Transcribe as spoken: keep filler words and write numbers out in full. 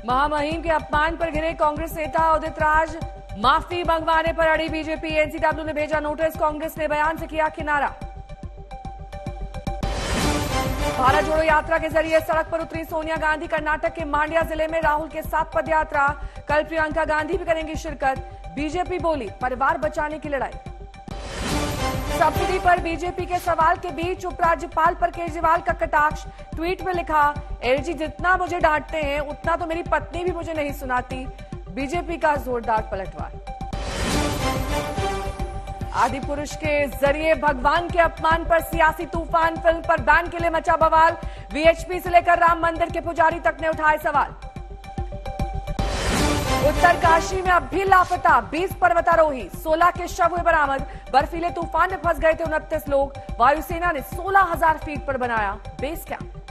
महामहिम के अपमान पर घिरे कांग्रेस नेता उदित राज, माफी मंगवाने पर अड़ी बीजेपी। एनसीडब्ल्यू ने भेजा नोटिस, कांग्रेस ने बयान से किया किनारा। भारत जोड़ो यात्रा के जरिए सड़क पर उतरी सोनिया गांधी। कर्नाटक के मांड्या जिले में राहुल के साथ पदयात्रा, कल प्रियंका गांधी भी करेंगी शिरकत। बीजेपी बोली परिवार बचाने की लड़ाई। सब्सिडी पर बीजेपी के सवाल के बीच उपराज्यपाल पर केजरीवाल का कटाक्ष, ट्वीट में लिखा, एलजी जितना मुझे डांटते हैं उतना तो मेरी पत्नी भी मुझे नहीं सुनाती। बीजेपी का जोरदार पलटवार। आदि पुरुष के जरिए भगवान के अपमान पर सियासी तूफान, फिल्म पर बैन के लिए मचा बवाल। वीएचपी से लेकर राम मंदिर के पुजारी तक ने उठाए सवाल। उत्तरकाशी में अब भी लापता बीस पर्वतारोही, सोलह के शव हुए बरामद। बर्फीले तूफान में फंस गए थे उनतीस लोग। वायुसेना ने सोलह हजार फीट पर बनाया बेस कैंप।